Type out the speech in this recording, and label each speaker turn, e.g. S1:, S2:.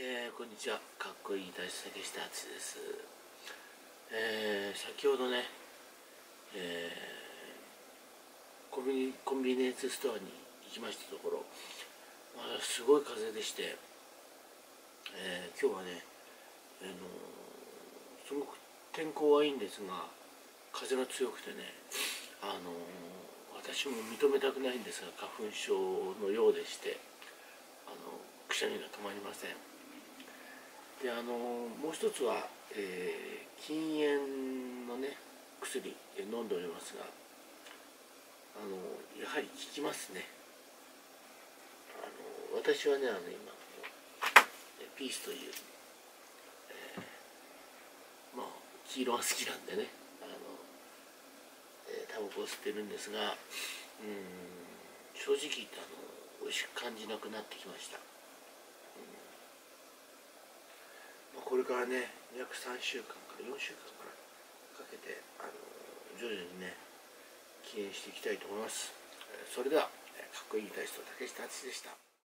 S1: こんにちは。かっこいい大師竹下敦です。先ほどね、コンビニエンスストアに行きましたところ、すごい風でして、今日はね、すごく天候はいいんですが、風が強くてね、私も認めたくないんですが、花粉症のようでして、くしゃみが止まりません。でもう一つは、禁煙のね薬飲んでおりますが、やはり効きますね。私はね今ピースという、黄色が好きなんでね、タバコを吸ってるんですが、正直言って美味しく感じなくなってきました。これからね約3週間から4週間かけて徐々にね禁煙していきたいと思います。それではかっこいいギタリスト竹下敦でした。